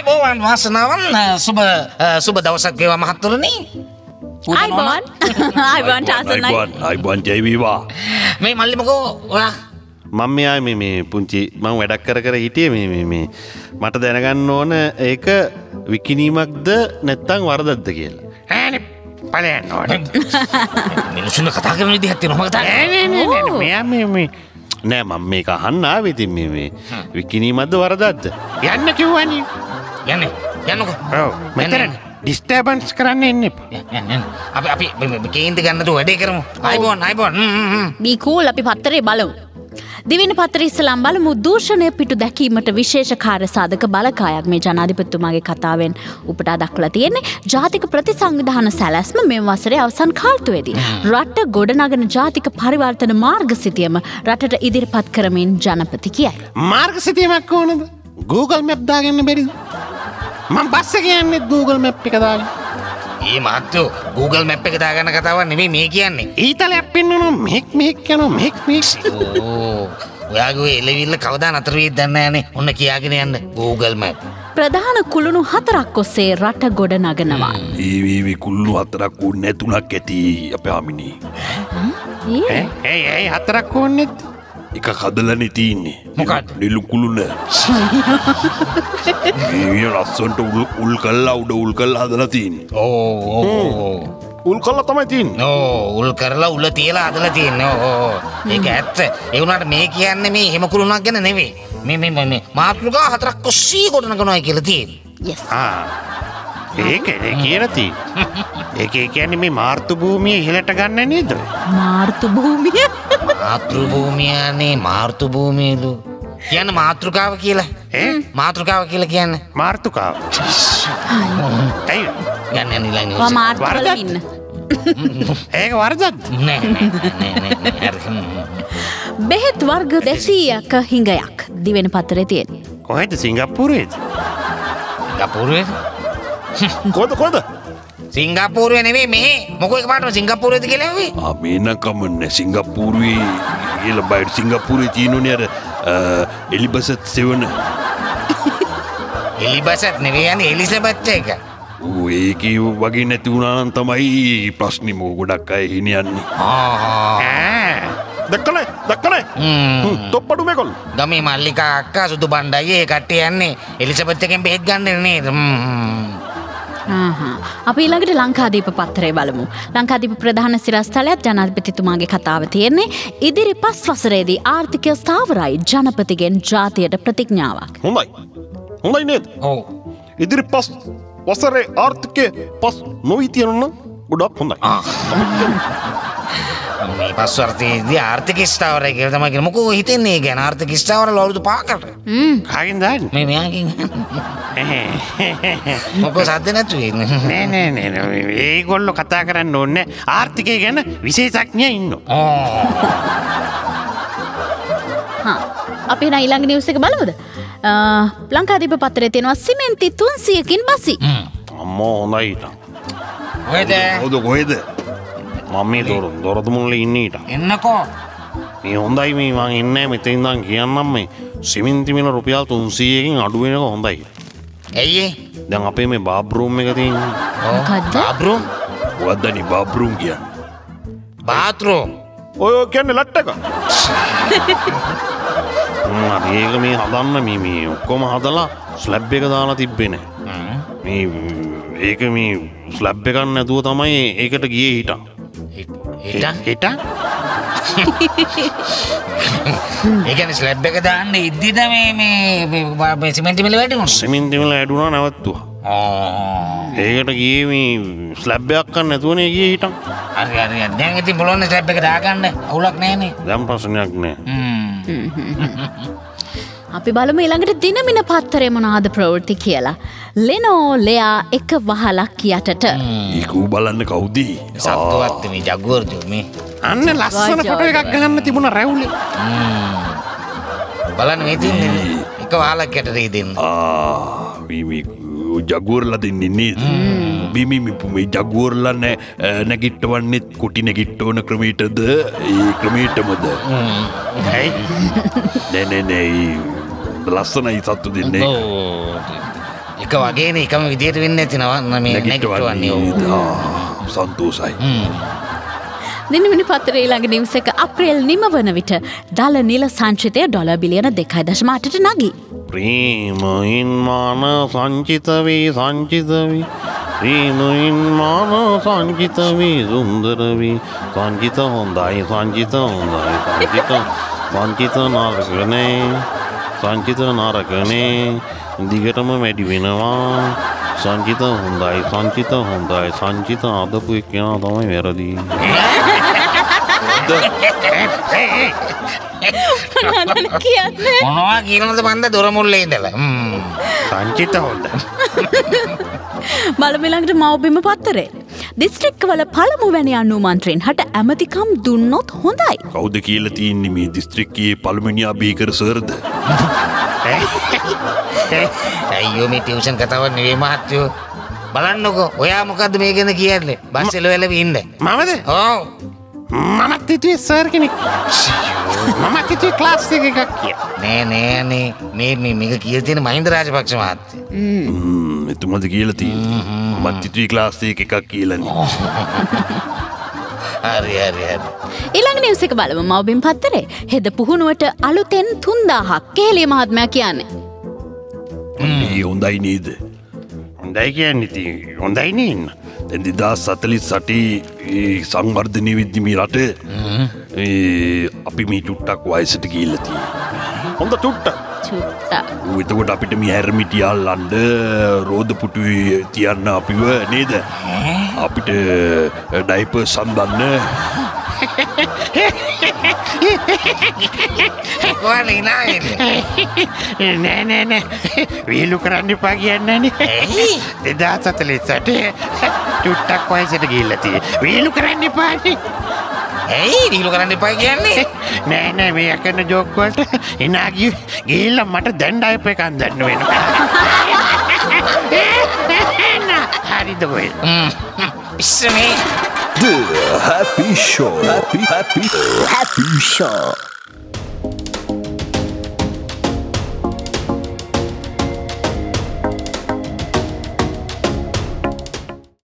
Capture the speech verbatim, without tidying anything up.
අයිබෝවන් වාසනාවන් සුබ සුබ දවසක් වේවා මහත්තුරුනි. අයිබෝන් අයිබෝන් ටාසනයි. අයිබෝන් අයිබෝන් ජය වේවා. මේ මල්ලිමකෝ ඔයා මම මෙයා මේ මේ පුංචි මම වැඩක් කර කර හිටියේ මේ මේ මේ මට දැනගන්න ඕන ඒක විකිණීමක්ද නැත්නම් වරදක්ද කියලා. ඈනේ බලන්න ඕනේ. මිනිස්සුන්ට කතා කරන විදිහක් තියෙනවා මම කතා නෑ නෑ නෑ මෙයා මේ මේ නෑ මම මේක අහන්න ආවේ ඉතින් මේ මේ විකිණීමක්ද වරදක්ද යන්න කිව්වනේ. යන්නේ යන්නකෝ. ඔව් මෙතන ඩිස්ටර්බන්ස් කරන්න එන්න එපා. යන්න යන්න. අපි අපි කේන්ති ගන්නට වැඩේ කරමු. අයිබෝන් අයිබෝන්. බී කූල් අපි පත්තරේ බලමු. දිවින පත්තරේ ඉස්සලම් බලමු දූෂණය පිටු දැකීමට විශේෂ කාර්ය සාධක බලකායක් මේ ජනාධිපතිතුමාගේ කතාවෙන් උපුටා දක්වලා තියෙන්නේ. ජාතික ප්‍රතිසංවිධාන සැලැස්ම මේ වසරේ අවසන් කාලතුවේදී රට ගොඩනගන ජාතික පරිවර්තන මාර්ගසිතියම රටට ඉදිරිපත් කරමින් ජනපති කියයි. මාර්ගසිතියමක් ඕනද? Google Map දාගන්න බැරිද? මම බස් එකේ යන්නේ Google Map එක දාගෙන. ඒ මහත්තයෝ Google Map එක දාගන්න කතාවක් නෙමෙයි මේ කියන්නේ. ඊතලයක් පෙන්වනවා මෙහෙක් මෙහෙක් යනවා මෙහෙක් මෙහෙක්. ඕ ඔයාගේ ඔය එළවිල්ල කවදා නතර වෙයිද දන්නේ නැහනේ. ඔන්න කියාගෙන යන්න Google Map. ප්‍රධාන කුළුණු හතරක් ඔස්සේ රට ගොඩ නගනවා. ඒ වී කුළුණු හතරක් ඕනේ තුනක් ඇති අපේ ආමිනී. ඒ ඒ ඒ හතරක් ඕනේ එක කදලනේ තියෙන්නේ. මොකක්ද? නිලු කුළුණ. මේ ලස්සන්ට උල් උල් කල්ලා උඩ උල් කල්ලා හදලා තියෙන්නේ. ඕ ඕ උල් කල්ලා තමයි තියෙන්නේ. ඕ උල් කරලා උල තියලා හදලා තියෙන්නේ. ඕ ඒක ඇත්ත. ඒ වුණාට මේ කියන්නේ මේ හිම කුළුණක් ගැන නෙවෙයි. මේ මේ මේ මාතෘකා හතරක් ඔස්සේ ගොඩනගනවා කියලා තියෙන්නේ. yes ආ ඒකනේ කියලා තියෙන්නේ. ඒකේ කියන්නේ මේ මාර්තු භූමිය ඉහළට ගන්න නේද? මාර්තු භූමිය මාතෘ භූමියනේ මාර්තු භූමියලු. කියන්න මාතෘකාව කියලා. ඈ මාතෘකාව කියලා කියන්නේ මාර්තුකාව. ඇයි? යන්න යන්න ඊළඟ වා මාර්තු වල ඉන්න. ඒක වරදක්ද? නෑ නෑ නෑ නෑ නෑ. බෙහෙත් වර්ග දෙසීයක හිඟයක් දිවෙන පත්තරේ තියෙන්නේ. කොහෙද සිංගප්පූරුවේද? සිංගප්පූරුවේ? කොහෙද කොහෙද? සිංගප්පූරුවේ නෙවෙයි මෙහෙ. මොකෝ එකපාරටම සිංගප්පූරුවේද කියලා ඇහුවේ? ආ මේනකම නේ සිංගප්පූරුවේ කියලා බයිට් සිංගප්පූරුවේ තියෙනුනේ අර එලිබසත් සෙවන. එලිබසත් නෙවෙයි යන්නේ එලිසබෙත් එක. ඌ ඒකේ වගේ නැති වුණා නම් තමයි ප්‍රශ්නේ මොක ගොඩක් අය හින යන්නේ. ආ දක්කනේ දක්කනේ තොප්පඩු මේගොල්ලෝ. ගමේ මල්ලිකා අක්කා සුදු බණ්ඩයි ඒ කට්ටිය යන්නේ එලිසබෙත් එකෙන් බෙහෙත් ගන්න නේද? අපි ඊළඟට ලංකාදීප පත්තරේ බලමු. ලංකාදීප ප්‍රධාන සිරස්තලයක් ජනාධිපතිතුමාගේ කතාව තියෙන්නේ ඉදිරි පස් වසරේදී ආර්ථිකය ස්ථාවරයි ජනපතිගෙන් ජාතියට ප්‍රතිඥාවක්. හොඳයි. හොඳයි නේද? ඔව්. ඉදිරි පස් වසරේ ආර්ථිකය පස් නොවී තියෙනවා ගොඩක් හොඳයි. ආ. මේ පස් වර්ෂයේදී ආර්ථික ස්ථාවරය කියලා තමයි කියන්නේ. මොකෝ හිතන්නේ ඒ ගැන ආර්ථික ස්ථාවරය අවුරුදු පහකට. හ්ම්. කාගෙන් දාන්නේ? මේ මෙයාගෙන්. මොකෝ සද්ද නැතුවේ. නෑ නෑ නෑ නෑ ඒගොල්ලෝ කතා කරන්න ඕනේ ආර්ථිකය ගැන විශේෂඥයෙක් ඉන්නවා. හා අපි එහෙනම් ඊළඟ නිවුස් එක බලමුද? ලංකාදීප පත්තරේ තියෙනවා සිමෙන්ති තුන්සියකින් බසි. අම්මෝ හොඳයි ඊට. කොහෙද? හොද කොහෙද? මම මේ දොර දොරතු මුල්ලේ ඉන්නේ ඊට. එන්නකෝ. මේ හොඳයි මේ මං එන්නේ මෙතෙන් ඉඳන් කියන්නම් මේ සිමෙන්ති මිල රුපියල් තුන්සීයකින් අඩු වෙනක හොඳයි. ඇයි ඒ? දැන් අපේ මේ බාබ්රූම් එක තියෙන්නේ. මොකද්ද? බාත්රූම්? මොකද්දනි බාබ්රූම් කියන්නේ? බාත්රූම්. ඔය කියන්නේ ලට් එක. මම ඒක මේ හදන්න මේ මේ ඔක්කොම හදලා ස්ලැබ් එක දාලා තිබ්බේ නෑ. මේ ඒක මේ ස්ලැබ් එකක් නැතුව තමයි ඒකට ගියේ හිටා. හිටා? හිටා? ඒ කියන්නේ ස්ලැබ් එක දාන්න ඉද්දිද මේ මේ මේ සිමෙන්ති මිල වැඩි වුණා? සිමෙන්ති මිල වැඩි වුණා නැවතුවා. ආ. ඒකට ගියේ මේ ස්ලැබ් එකක් ගන්න නැතුවනේ ගියේ හිටා. හරි හරි හරි. දැන් ඉතින් බලන්න ස්ලැබ් එක දාගන්න අවුලක් නැහැනේ. දැන් ප්‍රශ්නයක් නෑ. අපි බලමු ඊළඟට දිනමින පත්තරේ මොනවාද ප්‍රවෘත්ති කියලා. ලෙනෝ ලෙයා එක වහලක් යටට. ඒක ඌ බලන්න කවුද? සත්තුවත් මේ ජගුවර් මේ. අන්න ලස්සන ෆොටෝ එකක් ගන්න තිබුණා රැවුලේ. බලන්න මේ තින්නේ එක වහලක් යටට දෙන්න. ආ මේ මේ ජගුවර්ලා දෙන්නේ නේද? බිමි මේ ජගුවර්ලා නැගිට්ටවන්නේ කුටි නැගිට්ටවන ක්‍රමයටද ඒ ක්‍රමයටමද? හයි නෑ නෑ නෑ ලස්සනයි සත්තු දෙන්නේ. ඔව්. එක වගේනේ එකම විදියට වෙන්නේ නැතිනවා මේ නැගිටවන්නේ. සන්තෝසයි. දිනමිනි පත්තරේ ළඟ නිවස එක අප්‍රේල් නිම වන විට දල නිල සංචිතය ඩොලර් බිලියන දෙකයි දශම අටට නගී. ප්‍රේමයින් මාන සංචිතවී සංචිතවී ප්‍රේමයින් මාන සංචිතවී සුන්දරවී සංචිත හොඳයි සංචිත හොඳයි සංචිත සංචිත නරකනේ සංචිත නරකනේ දිගටම වැඩි වෙනවා සංචිත හොඳයි සංචිත හොඳයි සංචිත අදපු එක්කෙනා තමයි වැරදි. කියන්නේ මොනවා කියනවද බන්ද දොර මුල්ලේ ඉඳලා. සංචිත හොඳයි. බලමිළඟට මවබිම පත්තරේ දිස්ත්‍රික්කවල පළමුවැනි අන්නු මන්ත්‍රීන් හට ඇමතිකම් දුන්නොත් හොඳයි. කවුද කියලා තියෙන්නේ මේ දිස්ත්‍රික්කයේ පළමුවැනි අබේකර සර්ද? අයියෝ මේ ටියුෂන් කතාවක් නෙවෙයි මහත්තයෝ. බලන්නකෝ ඔයා මොකද්ද මේ ගැන කියන්නේ? බස් එළවෙලවි ඉන්න. මමද? ඔව්. මමත් හිතුවේ සර් කෙනෙක්. මමත් හිතුවේ ක්ලාස් එකක් කියලා. නෑ නෑ නේ මේ මේ මේක කියලා තියෙන මහින්ද රාජපක්ෂ මහත්තයා. හ්ම් එතුමද කියලා තියෙන්නේ. මමත් හිතුවේ ක්ලාස් එකක් කියලානේ. හරි හරි හරි. ඊළඟ නිවස එක බලමු මවබිම් පත්තරේ. හෙද පුහුණුවට අලුතෙන් තුන්දාහක් කේලිය මහත්මයා කියන්නේ. මේ හොඳයි නේද? හොඳයි කියන්නේ ඉතින් හොඳයි නේන්න. දැන් දෙදාස් හතළිස් අටේ සංවර්ධනය වෙද්දි මේ රට අපි මේ චුට්ටක් වයසට ගිහිල්ලා තියෙනවා. හොඳ චුට්ටක්. චුට්ටක්. එතකොට අපිට මේ හැරමිටිය අල්ලන්න රෝද පුටුවේ තියන්න අපිව නේද? අපිට ඩයිපර් සම්බන්න කොහේ නෑ නෑ නෑ නෑ වීලු කරන්න එපා කියන්නේ නෑනේ. දෙදාස් හතළිස් අටේ චුට්ටක් වයසට ගිහිල්ලා තියෙනවා. වීලු කරන්න එපානේ. ඇයි වීලු කරන්න එපා කියන්නේ? නෑ නෑ මේ යකන ජෝක් වලට එනා ගිය ගිහිල්ලා මට දැන් ඩයිපර් එකක් අඳන්න වෙනවා. හරිද කොහෙද? ඉස්සමේ The Happy Show. Happy, happy, happy show.